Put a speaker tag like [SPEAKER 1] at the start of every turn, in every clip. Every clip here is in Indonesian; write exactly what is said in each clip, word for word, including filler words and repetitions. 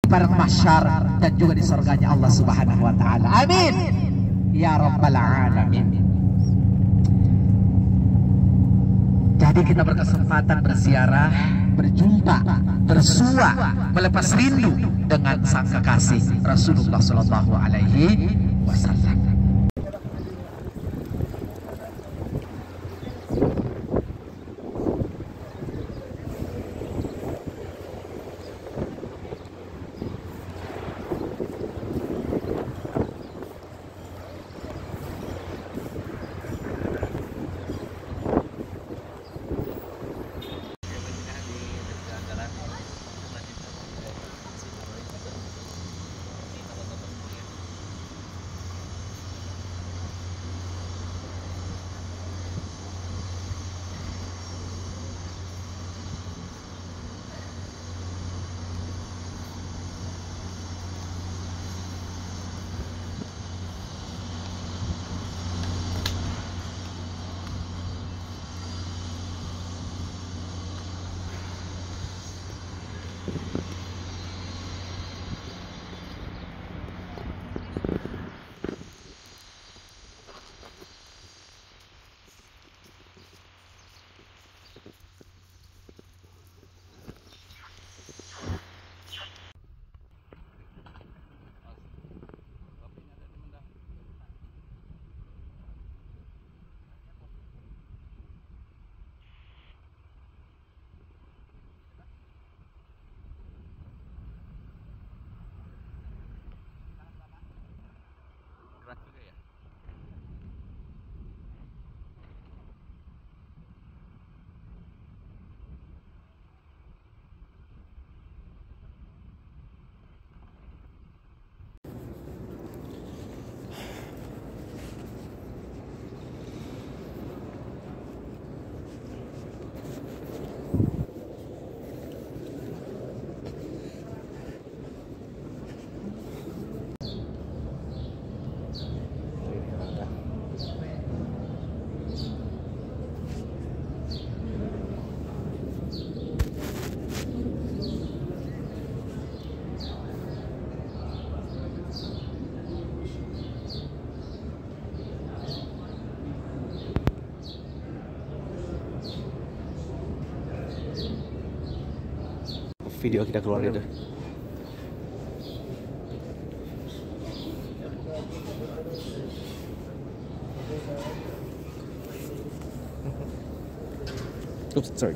[SPEAKER 1] padang mahsyar dan juga di surganya Allah Subhanahu wa taala. Amin ya rabbal alamin. Jadi kita berkesempatan berziarah, berjumpa, bersua, melepas rindu dengan sang kekasih Rasulullah Sallallahu Alaihi Wasallam. Keras juga ya. Video kita keluar itu. Oops, sorry.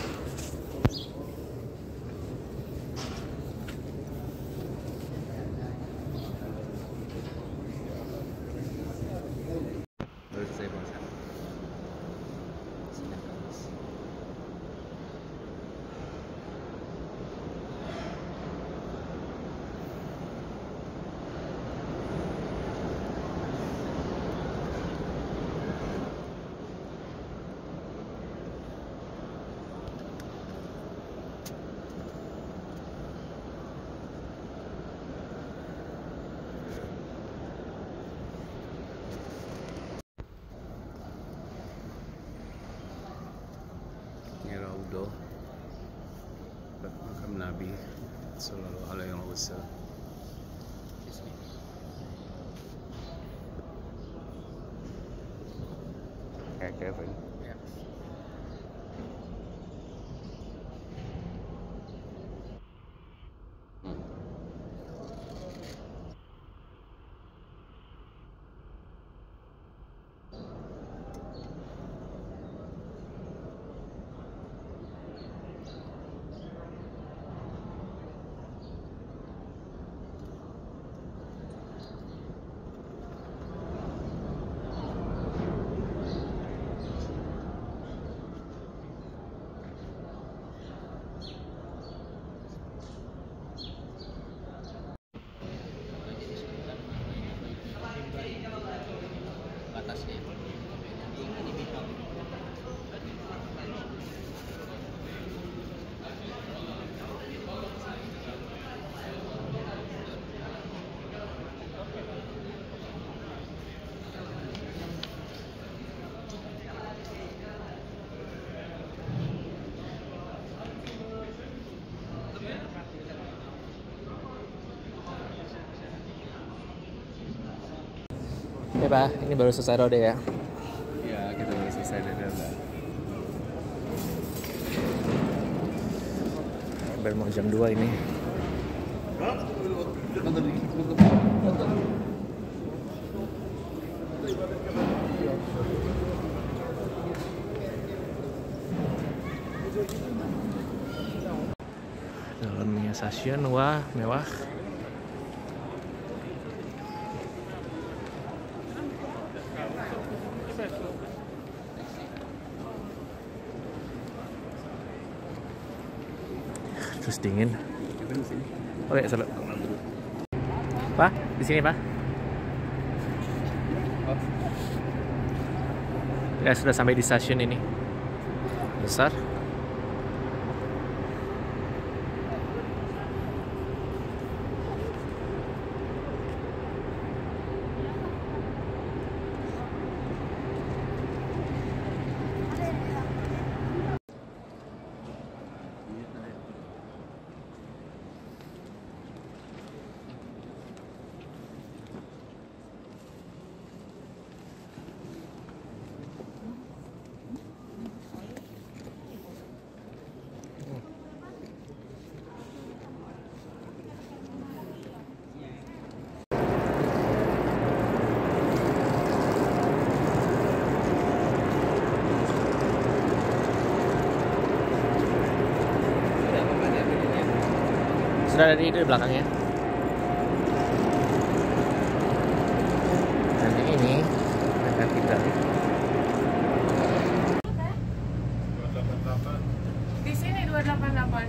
[SPEAKER 1] Raudhah makam Nabi Sallallahu Alaihi Wasallam. Kayak Kevin. Ya.
[SPEAKER 2] Ya Pak, ini baru selesai rode ya?
[SPEAKER 3] Iya, kita baru selesai dari rode.
[SPEAKER 2] Baru mau jam dua ini. Dalamnya stasiun, wah mewah. Terus dingin. Oke, selalu. Pak, di sini Pak. Ya sudah sampai di stasiun ini. Besar. Sudah ada di itu di belakangnya. Dan ini akan kita
[SPEAKER 4] di sini dua delapan delapan.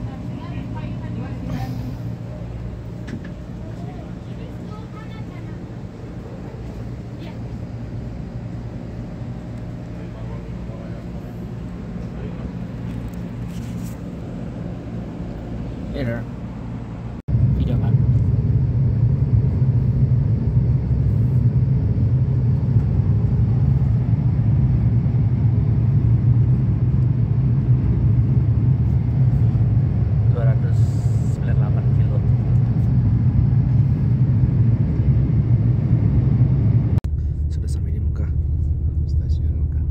[SPEAKER 2] Later. Video Pak. dua ratus sembilan puluh delapan kilo. Sudah sampai di Mekah.
[SPEAKER 3] Stasiun Mekah.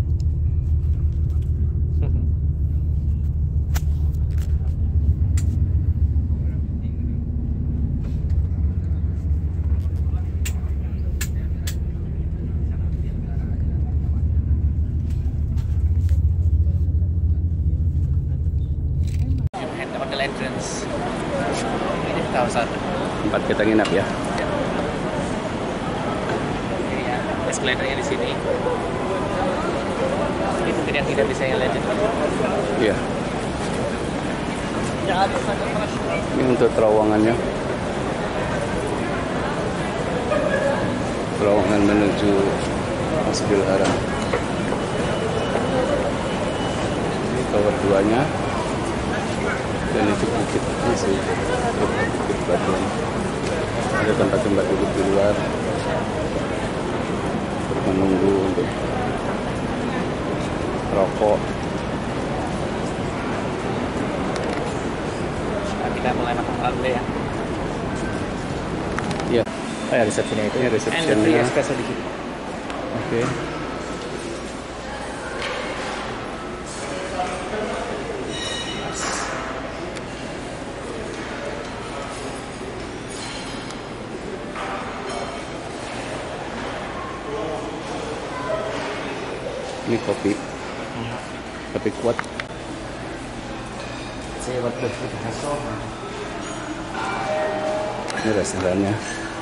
[SPEAKER 2] Hotel entrance. Ini kawasan.
[SPEAKER 3] Tempat kita nginap ya.
[SPEAKER 2] Ini ya, escalatornya di sini. Ini mungkin yang tidak bisa yang lihat.
[SPEAKER 3] Iya. Ini untuk terowongannya. Terowongan menuju Masjidil Haram. Ini tower duanya. Dan itu bukit ini sih, bukit batu. Ada tempat-tempat duduk di luar untuk menunggu untuk rokok.
[SPEAKER 2] Nah, kita mulai makan malam dulu ya.
[SPEAKER 3] Iya.
[SPEAKER 2] Oh ya, resepsinya itu.
[SPEAKER 3] Ini
[SPEAKER 2] And the
[SPEAKER 3] resepsinya.
[SPEAKER 2] free espresso di sini.
[SPEAKER 3] Oke. Ini kopi, kopi kuat.
[SPEAKER 2] Saya buat berfruit hasil.
[SPEAKER 3] Ini restorannya.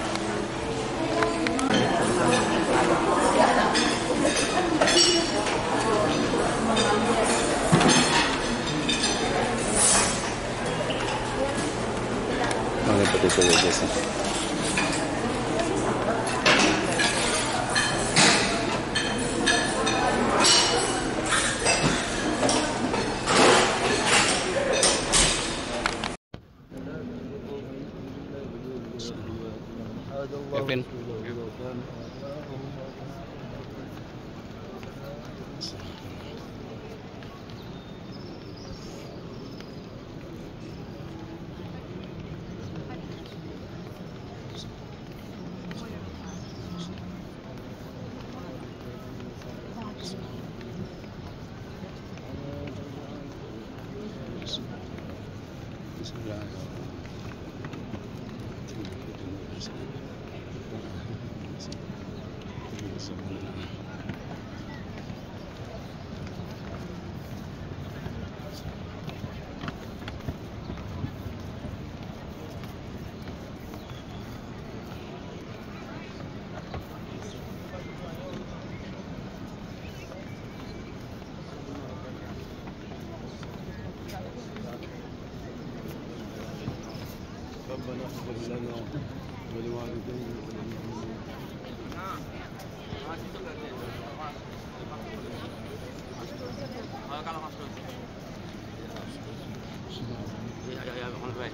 [SPEAKER 3] Oh, ini potato wedges. Kevin. sudah ربنا اغفر لنا ولوالدينا وللمؤمنين.
[SPEAKER 5] Kalau masuk. Ya ya ya, mohon baik.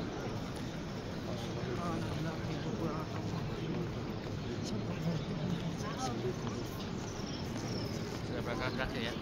[SPEAKER 5] Sudah berangkat ya.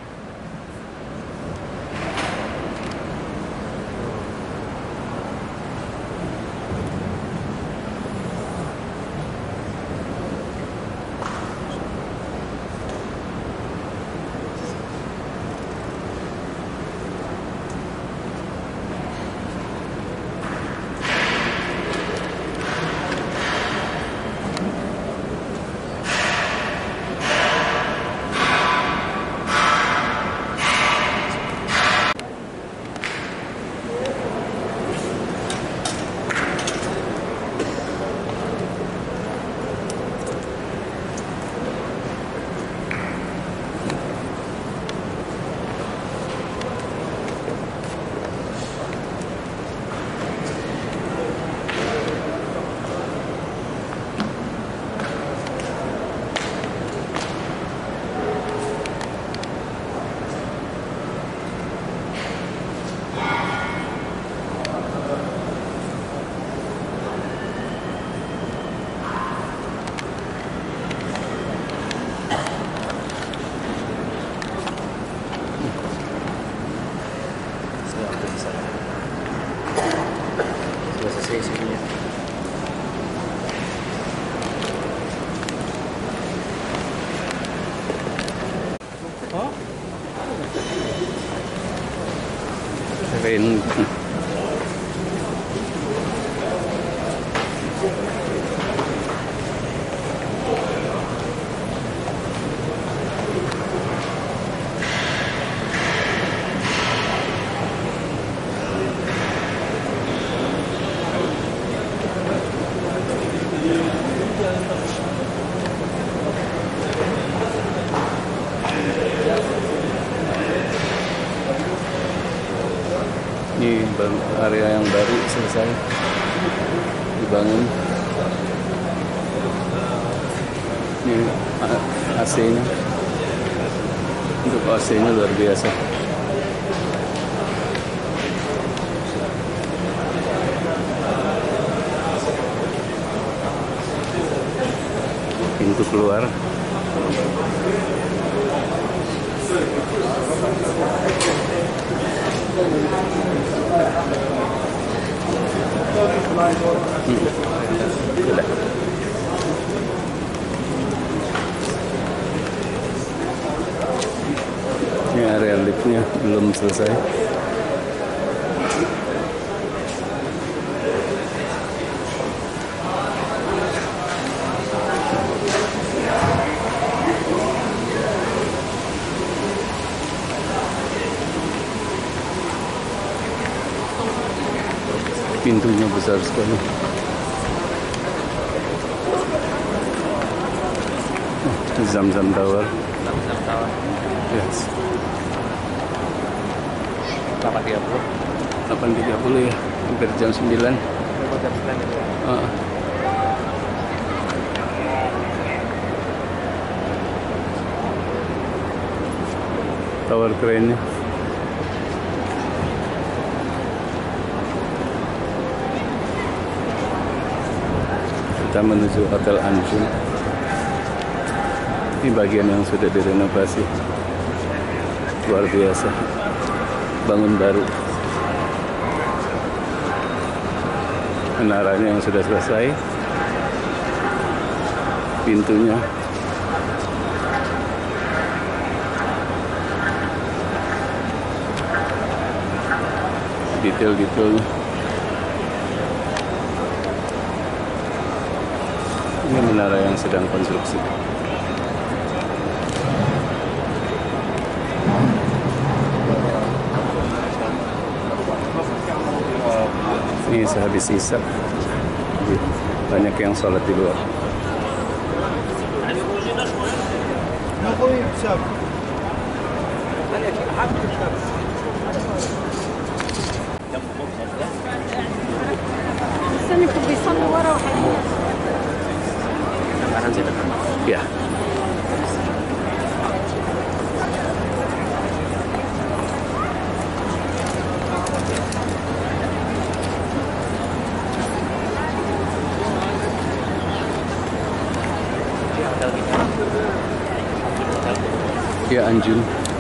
[SPEAKER 3] Keren. Ini area yang baru selesai dibangun. Ini A C-nya, untuk A C-nya luar biasa. Pintu keluar. Hmm. Sudah. Ini area liftnya belum selesai. Pintunya besar sekali. Oh, Zam-Zam Tower.
[SPEAKER 2] Zam-Zam Tower.
[SPEAKER 3] Yes.
[SPEAKER 2] delapan tiga puluh.
[SPEAKER 3] delapan tiga puluh ya. Hampir jam sembilan.
[SPEAKER 2] Hampir jam sembilan itu ya.
[SPEAKER 3] Uh. Tower kerennya. Kita menuju Hotel Anjun. Ini bagian yang sudah direnovasi. Luar biasa. Bangun baru. Menaranya yang sudah selesai. Pintunya. Detail-detailnya. Ini menara yang sedang konstruksi. Ini sehabis isya banyak yang sholat di luar. Ya. Ya, Anjun.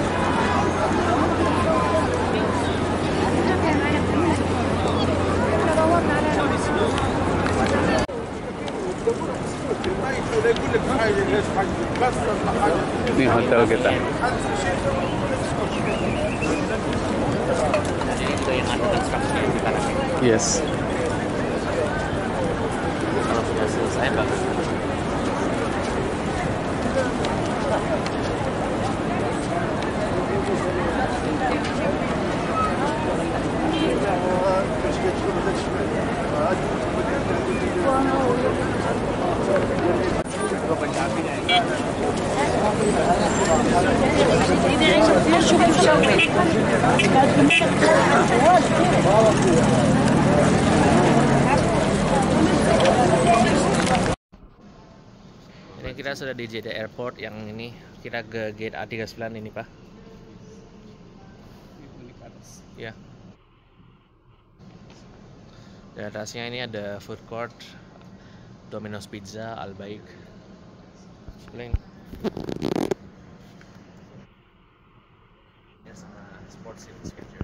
[SPEAKER 3] Ini hotel kita. Yes.
[SPEAKER 5] Kalau sudah selesai bagus. Ini kita sudah di Jeddah Airport, yang ini kita ke gate A tiga puluh sembilan ini, Pak. Ya. Di atasnya ini ada food court, Domino's Pizza, Al-Baik. Link. Ya, sama sports illustrator.